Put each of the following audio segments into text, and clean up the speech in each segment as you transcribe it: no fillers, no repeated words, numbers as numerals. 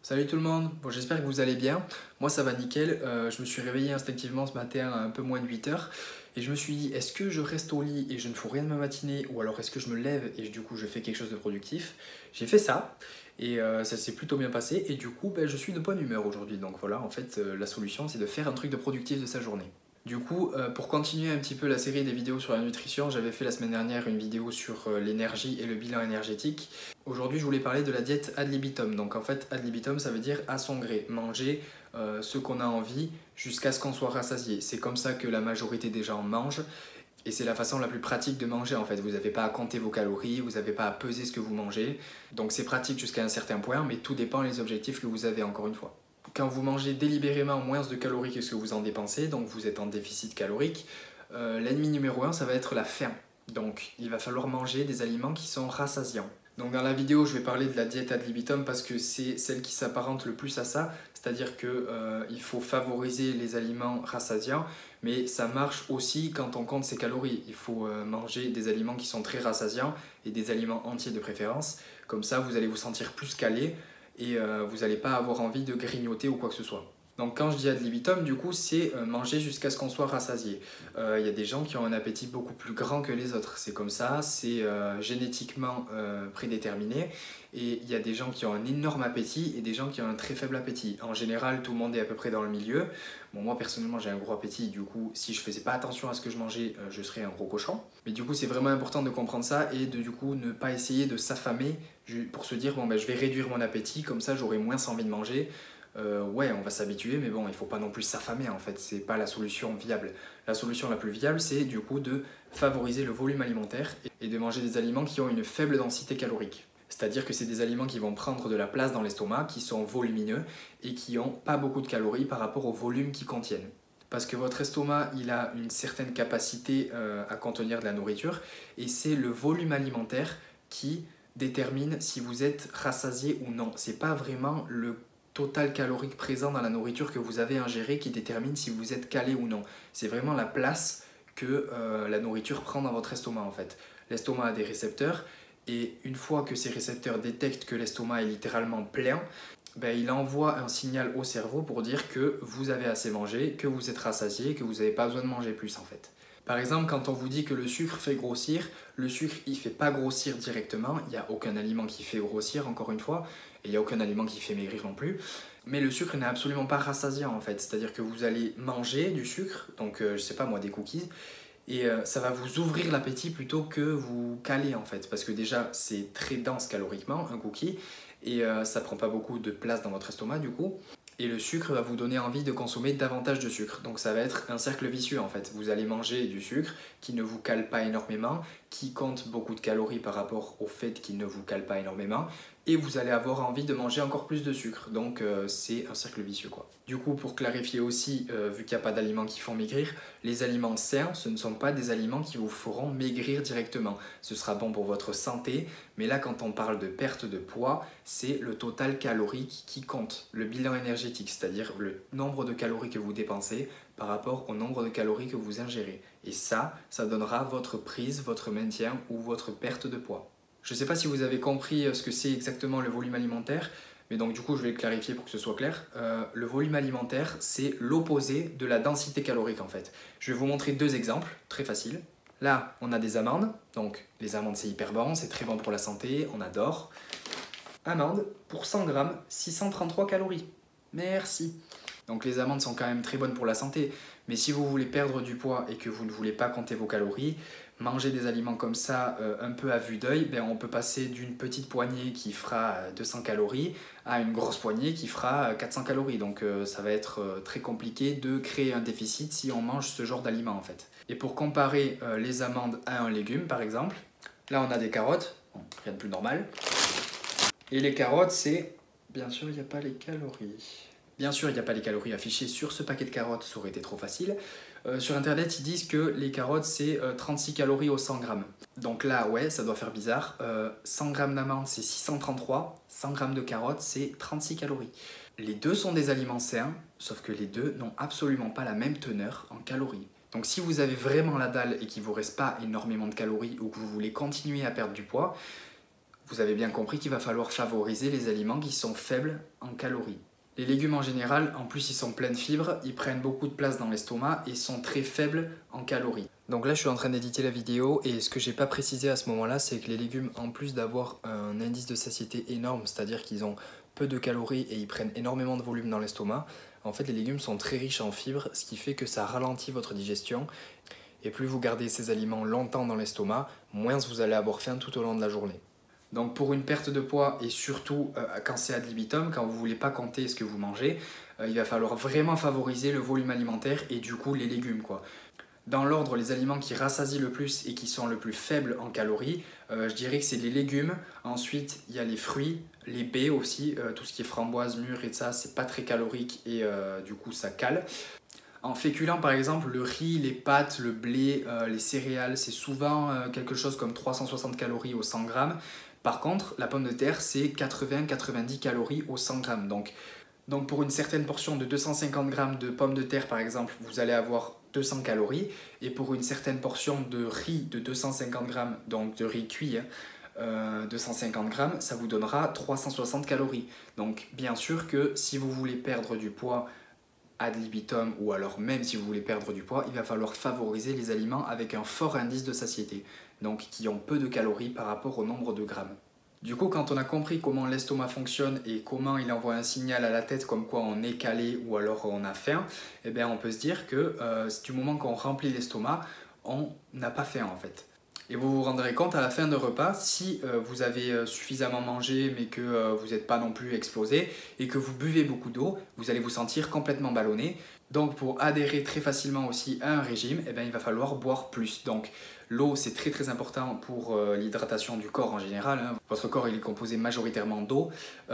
Salut tout le monde, bon, j'espère que vous allez bien. Moi ça va nickel, je me suis réveillé instinctivement ce matin à un peu moins de 8 heures et je me suis dit est-ce que je reste au lit et je ne fous rien de ma matinée ou alors est-ce que je me lève et du coup je fais quelque chose de productif. J'ai fait ça et ça s'est plutôt bien passé et du coup je suis de bonne humeur aujourd'hui. Donc voilà, en fait la solution c'est de faire un truc de productif de sa journée. Du coup, pour continuer un petit peu la série des vidéos sur la nutrition, j'avais fait la semaine dernière une vidéo sur l'énergie et le bilan énergétique. Aujourd'hui, je voulais parler de la diète ad libitum. Donc en fait, ad libitum, ça veut dire à son gré, manger ce qu'on a envie jusqu'à ce qu'on soit rassasié. C'est comme ça que la majorité des gens mangent. Et c'est la façon la plus pratique de manger en fait. Vous n'avez pas à compter vos calories, vous n'avez pas à peser ce que vous mangez. Donc c'est pratique jusqu'à un certain point, mais tout dépend des objectifs que vous avez encore une fois. Quand vous mangez délibérément moins de calories que ce que vous en dépensez, donc vous êtes en déficit calorique, l'ennemi numéro un, ça va être la faim. Donc il va falloir manger des aliments qui sont rassasiants. Donc dans la vidéo, je vais parler de la diète ad libitum parce que c'est celle qui s'apparente le plus à ça, c'est-à-dire qu'il faut favoriser les aliments rassasiants, mais ça marche aussi quand on compte ses calories. Il faut manger des aliments qui sont très rassasiants et des aliments entiers de préférence. Comme ça, vous allez vous sentir plus calé et vous n'allez pas avoir envie de grignoter ou quoi que ce soit. Donc quand je dis ad libitum, du coup, c'est manger jusqu'à ce qu'on soit rassasié. Il y a des gens qui ont un appétit beaucoup plus grand que les autres. C'est comme ça, c'est génétiquement prédéterminé. Et il y a des gens qui ont un énorme appétit et des gens qui ont un très faible appétit. En général, tout le monde est à peu près dans le milieu. Bon, moi, personnellement, j'ai un gros appétit. Du coup, si je faisais pas attention à ce que je mangeais, je serais un gros cochon. Mais du coup, c'est vraiment important de comprendre ça et de du coup ne pas essayer de s'affamer pour se dire, bon, je vais réduire mon appétit, comme ça, j'aurai moins envie de manger. Ouais, on va s'habituer, mais bon, il faut pas non plus s'affamer en fait, c'est pas la solution viable. La solution la plus viable, c'est du coup de favoriser le volume alimentaire et de manger des aliments qui ont une faible densité calorique. C'est-à-dire que c'est des aliments qui vont prendre de la place dans l'estomac, qui sont volumineux et qui n'ont pas beaucoup de calories par rapport au volume qu'ils contiennent. Parce que votre estomac, il a une certaine capacité à contenir de la nourriture et c'est le volume alimentaire qui détermine si vous êtes rassasié ou non. C'est pas vraiment le total calorique présent dans la nourriture que vous avez ingérée qui détermine si vous êtes calé ou non. C'est vraiment la place que la nourriture prend dans votre estomac en fait. L'estomac a des récepteurs et une fois que ces récepteurs détectent que l'estomac est littéralement plein, il envoie un signal au cerveau pour dire que vous avez assez mangé, que vous êtes rassasié, que vous n'avez pas besoin de manger plus en fait. Par exemple, quand on vous dit que le sucre fait grossir, le sucre il ne fait pas grossir directement, il n'y a aucun aliment qui fait grossir encore une fois, et il n'y a aucun aliment qui fait maigrir non plus. Mais le sucre n'est absolument pas rassasiant en fait, c'est-à-dire que vous allez manger du sucre, donc je sais pas moi des cookies, et ça va vous ouvrir l'appétit plutôt que vous caler en fait, parce que déjà c'est très dense caloriquement un cookie, et ça prend pas beaucoup de place dans votre estomac du coup. Et le sucre va vous donner envie de consommer davantage de sucre. Donc ça va être un cercle vicieux en fait. Vous allez manger du sucre qui ne vous cale pas énormément, qui compte beaucoup de calories par rapport au fait qu'il ne vous cale pas énormément, et vous allez avoir envie de manger encore plus de sucre. Donc c'est un cercle vicieux quoi. Du coup, pour clarifier aussi, vu qu'il n'y a pas d'aliments qui font maigrir, les aliments sains, ce ne sont pas des aliments qui vous feront maigrir directement. Ce sera bon pour votre santé, mais là quand on parle de perte de poids, c'est le total calorique qui compte, le bilan énergétique, c'est-à-dire le nombre de calories que vous dépensez par rapport au nombre de calories que vous ingérez. Et ça donnera votre prise, votre maintien ou votre perte de poids. Je ne sais pas si vous avez compris ce que c'est exactement le volume alimentaire, mais donc du coup je vais le clarifier pour que ce soit clair. Le volume alimentaire, c'est l'opposé de la densité calorique en fait. Je vais vous montrer deux exemples, très faciles. Là, on a des amandes, donc les amandes c'est hyper bon, c'est très bon pour la santé, on adore. Amandes, pour 100 grammes, 633 calories. Merci. Donc les amandes sont quand même très bonnes pour la santé, mais si vous voulez perdre du poids et que vous ne voulez pas compter vos calories, manger des aliments comme ça un peu à vue d'œil, on peut passer d'une petite poignée qui fera 200 calories à une grosse poignée qui fera 400 calories. Donc ça va être très compliqué de créer un déficit si on mange ce genre d'aliments en fait. Et pour comparer les amandes à un légume par exemple, là on a des carottes, bon, rien de plus normal. Et les carottes c'est, bien sûr il n'y a pas les calories. Bien sûr, il n'y a pas les calories affichées sur ce paquet de carottes, ça aurait été trop facile. Sur internet, ils disent que les carottes, c'est 36 calories au 100 grammes. Donc là, ouais, ça doit faire bizarre. 100 grammes d'amandes, c'est 633. 100 grammes de carottes, c'est 36 calories. Les deux sont des aliments sains, sauf que les deux n'ont absolument pas la même teneur en calories. Donc si vous avez vraiment la dalle et qu'il ne vous reste pas énormément de calories ou que vous voulez continuer à perdre du poids, Vous avez bien compris qu'il va falloir favoriser les aliments qui sont faibles en calories. Les légumes en général, en plus ils sont pleins de fibres, ils prennent beaucoup de place dans l'estomac et sont très faibles en calories. Donc là je suis en train d'éditer la vidéo et ce que j'ai pas précisé à ce moment-là, c'est que les légumes, en plus d'avoir un indice de satiété énorme, c'est-à-dire qu'ils ont peu de calories et ils prennent énormément de volume dans l'estomac, en fait les légumes sont très riches en fibres, ce qui fait que ça ralentit votre digestion. Et plus vous gardez ces aliments longtemps dans l'estomac, moins vous allez avoir faim tout au long de la journée. Donc pour une perte de poids et surtout quand c'est ad libitum, quand vous ne voulez pas compter ce que vous mangez, il va falloir vraiment favoriser le volume alimentaire et du coup les légumes, quoi. Dans l'ordre, les aliments qui rassasient le plus et qui sont le plus faibles en calories, je dirais que c'est les légumes. Ensuite, il y a les fruits, les baies aussi, tout ce qui est framboise, mûre et ça, c'est pas très calorique et du coup ça cale. En féculents, par exemple, le riz, les pâtes, le blé, les céréales, c'est souvent quelque chose comme 360 calories au 100 grammes. Par contre, la pomme de terre, c'est 80-90 calories au 100 grammes. Donc pour une certaine portion de 250 grammes de pommes de terre, par exemple, vous allez avoir 200 calories. Et pour une certaine portion de riz de 250 grammes, donc de riz cuit, 250 grammes, ça vous donnera 360 calories. Donc bien sûr que si vous voulez perdre du poids ad libitum, ou alors même si vous voulez perdre du poids, il va falloir favoriser les aliments avec un fort indice de satiété, donc qui ont peu de calories par rapport au nombre de grammes. Du coup, quand on a compris comment l'estomac fonctionne et comment il envoie un signal à la tête comme quoi on est calé ou alors on a faim, eh bien on peut se dire que du moment qu'on remplit l'estomac, on n'a pas faim en fait. Et vous vous rendrez compte à la fin de repas, si vous avez suffisamment mangé mais que vous n'êtes pas non plus explosé et que vous buvez beaucoup d'eau, vous allez vous sentir complètement ballonné. Donc pour adhérer très facilement aussi à un régime, eh bien, il va falloir boire plus. Donc l'eau c'est très très important pour l'hydratation du corps en général, hein. Votre corps il est composé majoritairement d'eau.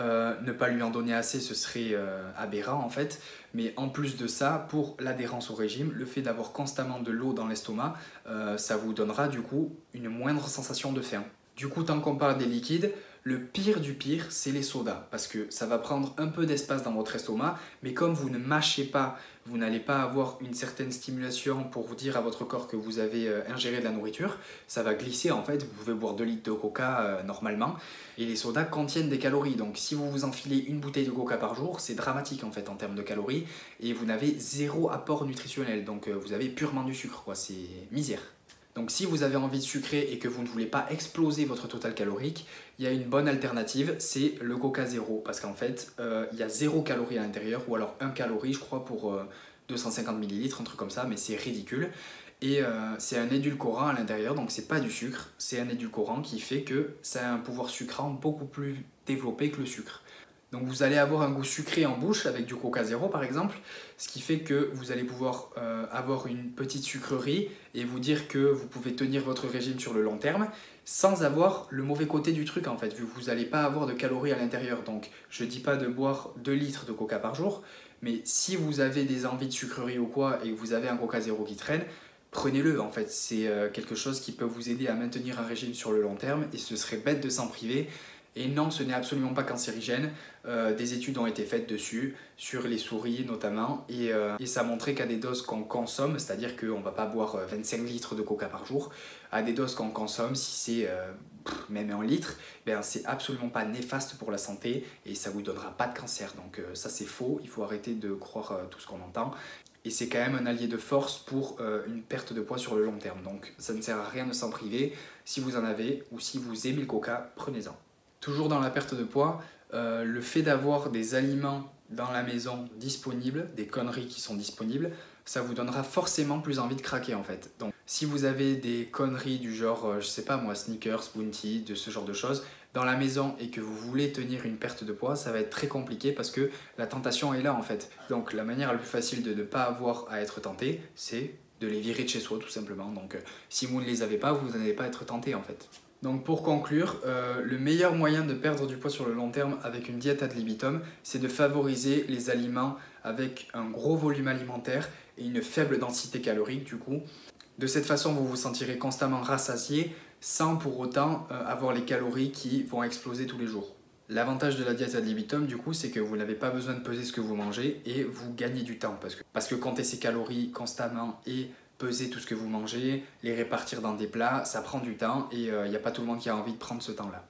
Ne pas lui en donner assez ce serait aberrant en fait. Mais en plus de ça, pour l'adhérence au régime, le fait d'avoir constamment de l'eau dans l'estomac, ça vous donnera du coup une moindre sensation de faim. Du coup, tant qu'on parle des liquides, le pire du pire, c'est les sodas, parce que ça va prendre un peu d'espace dans votre estomac, mais comme vous ne mâchez pas, vous n'allez pas avoir une certaine stimulation pour vous dire à votre corps que vous avez ingéré de la nourriture, ça va glisser en fait, vous pouvez boire 2 litres de coca normalement, et les sodas contiennent des calories, donc si vous vous enfilez une bouteille de coca par jour, c'est dramatique en fait en termes de calories, et vous n'avez zéro apport nutritionnel, donc vous avez purement du sucre, quoi, c'est misère. Donc si vous avez envie de sucrer et que vous ne voulez pas exploser votre total calorique, il y a une bonne alternative, c'est le Coca Zéro. Parce qu'en fait, il y a 0 calorie à l'intérieur, ou alors 1 calorie je crois pour 250 ml, un truc comme ça, mais c'est ridicule. Et c'est un édulcorant à l'intérieur, donc c'est pas du sucre, c'est un édulcorant qui fait que ça a un pouvoir sucrant beaucoup plus développé que le sucre. Donc vous allez avoir un goût sucré en bouche avec du Coca Zéro par exemple, ce qui fait que vous allez pouvoir avoir une petite sucrerie et vous dire que vous pouvez tenir votre régime sur le long terme sans avoir le mauvais côté du truc en fait, vu que vous n'allez pas avoir de calories à l'intérieur. Donc je ne dis pas de boire 2 litres de Coca par jour, mais si vous avez des envies de sucrerie ou quoi et que vous avez un Coca Zéro qui traîne, prenez-le en fait, c'est quelque chose qui peut vous aider à maintenir un régime sur le long terme et ce serait bête de s'en priver. Et non, ce n'est absolument pas cancérigène. Des études ont été faites dessus, sur les souris notamment, et ça a montré qu'à des doses qu'on consomme, c'est-à-dire qu'on ne va pas boire 25 litres de coca par jour, à des doses qu'on consomme, si c'est même 1 litre, ben, c'est absolument pas néfaste pour la santé et ça ne vous donnera pas de cancer. Donc ça c'est faux, il faut arrêter de croire tout ce qu'on entend. Et c'est quand même un allié de force pour une perte de poids sur le long terme. Donc ça ne sert à rien de s'en priver. Si vous en avez ou si vous aimez le coca, prenez-en. Toujours dans la perte de poids, le fait d'avoir des aliments dans la maison disponibles, des conneries qui sont disponibles, ça vous donnera forcément plus envie de craquer en fait. Donc si vous avez des conneries du genre, je sais pas moi, Snickers, Bounty, de ce genre de choses, dans la maison et que vous voulez tenir une perte de poids, ça va être très compliqué parce que la tentation est là en fait. Donc la manière la plus facile de ne pas avoir à être tenté, c'est de les virer de chez soi tout simplement. Donc si vous ne les avez pas, vous n'allez pas être tenté en fait. Donc pour conclure, le meilleur moyen de perdre du poids sur le long terme avec une diète ad libitum, c'est de favoriser les aliments avec un gros volume alimentaire et une faible densité calorique du coup. De cette façon, vous vous sentirez constamment rassasié sans pour autant avoir les calories qui vont exploser tous les jours. L'avantage de la diète ad libitum du coup, c'est que vous n'avez pas besoin de peser ce que vous mangez et vous gagnez du temps parce que compter ses calories constamment et peser tout ce que vous mangez, les répartir dans des plats, ça prend du temps et il n'y a pas tout le monde qui a envie de prendre ce temps-là.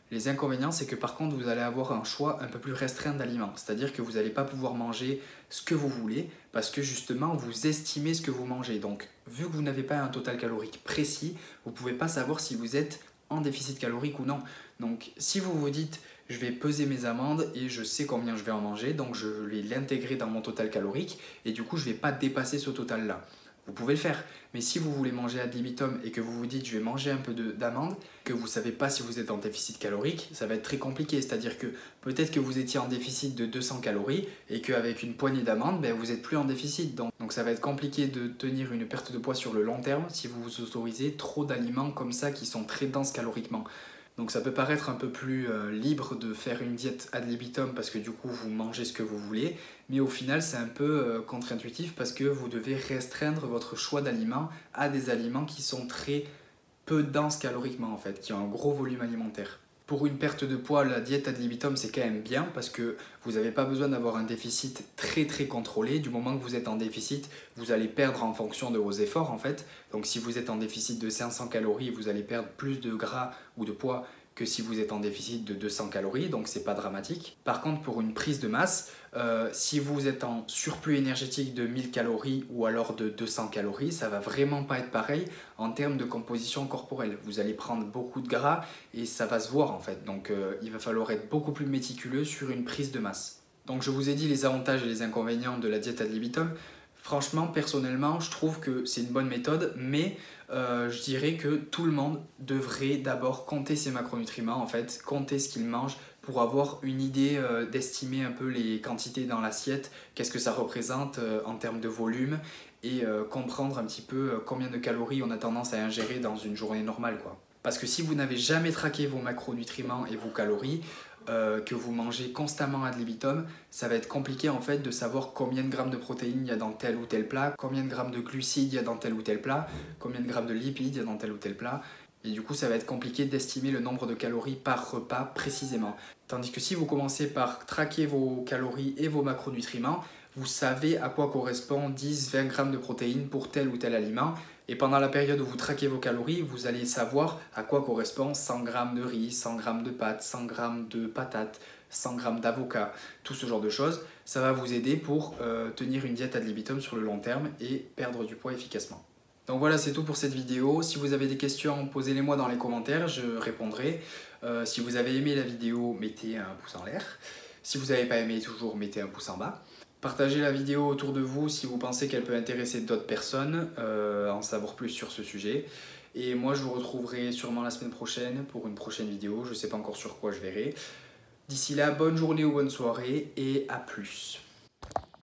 Les inconvénients, c'est que par contre, vous allez avoir un choix un peu plus restreint d'aliments. C'est-à-dire que vous n'allez pas pouvoir manger ce que vous voulez parce que justement, vous estimez ce que vous mangez. Donc, vu que vous n'avez pas un total calorique précis, vous ne pouvez pas savoir si vous êtes en déficit calorique ou non. Donc, si vous vous dites, je vais peser mes amandes et je sais combien je vais en manger, donc je vais l'intégrer dans mon total calorique et du coup, je ne vais pas dépasser ce total-là. Vous pouvez le faire, mais si vous voulez manger ad libitum et que vous vous dites je vais manger un peu d'amandes, que vous ne savez pas si vous êtes en déficit calorique, ça va être très compliqué. C'est-à-dire que peut-être que vous étiez en déficit de 200 calories et qu'avec une poignée d'amandes, vous n'êtes plus en déficit. Donc ça va être compliqué de tenir une perte de poids sur le long terme si vous vous autorisez trop d'aliments comme ça qui sont très denses caloriquement. Donc ça peut paraître un peu plus libre de faire une diète ad libitum parce que du coup vous mangez ce que vous voulez, mais au final c'est un peu contre-intuitif parce que vous devez restreindre votre choix d'aliments à des aliments qui sont très peu denses caloriquement en fait, qui ont un gros volume alimentaire. Pour une perte de poids, la diète ad libitum c'est quand même bien parce que vous n'avez pas besoin d'avoir un déficit très contrôlé. Du moment que vous êtes en déficit, vous allez perdre en fonction de vos efforts en fait. Donc si vous êtes en déficit de 500 calories, vous allez perdre plus de gras ou de poids que si vous êtes en déficit de 200 calories, donc c'est pas dramatique. Par contre, pour une prise de masse, si vous êtes en surplus énergétique de 1000 calories ou alors de 200 calories, ça va vraiment pas être pareil en termes de composition corporelle. Vous allez prendre beaucoup de gras et ça va se voir en fait. Donc il va falloir être beaucoup plus méticuleux sur une prise de masse. Donc je vous ai dit les avantages et les inconvénients de la diète ad libitum. Franchement, personnellement, je trouve que c'est une bonne méthode, mais je dirais que tout le monde devrait d'abord compter ses macronutriments, en fait, compter ce qu'il mange pour avoir une idée d'estimer un peu les quantités dans l'assiette, qu'est-ce que ça représente en termes de volume et comprendre un petit peu combien de calories on a tendance à ingérer dans une journée normale, quoi. Parce que si vous n'avez jamais traqué vos macronutriments et vos calories, que vous mangez constamment ad libitum, ça va être compliqué en fait de savoir combien de grammes de protéines il y a dans tel ou tel plat, combien de grammes de glucides il y a dans tel ou tel plat, combien de grammes de lipides il y a dans tel ou tel plat. Et du coup, ça va être compliqué d'estimer le nombre de calories par repas précisément. Tandis que si vous commencez par traquer vos calories et vos macronutriments, vous savez à quoi correspond 10-20 grammes de protéines pour tel ou tel aliment. Et pendant la période où vous traquez vos calories, vous allez savoir à quoi correspond 100 grammes de riz, 100 grammes de pâtes, 100 grammes de patates, 100 grammes d'avocat, tout ce genre de choses. Ça va vous aider pour tenir une diète ad libitum sur le long terme et perdre du poids efficacement. Donc voilà, c'est tout pour cette vidéo. Si vous avez des questions, posez-les-moi dans les commentaires, je répondrai. Si vous avez aimé la vidéo, mettez un pouce en l'air. Si vous n'avez pas aimé, toujours mettez un pouce en bas. Partagez la vidéo autour de vous si vous pensez qu'elle peut intéresser d'autres personnes à en savoir plus sur ce sujet. Et moi, je vous retrouverai sûrement la semaine prochaine pour une prochaine vidéo. Je ne sais pas encore sur quoi je verrai. D'ici là, bonne journée ou bonne soirée et à plus.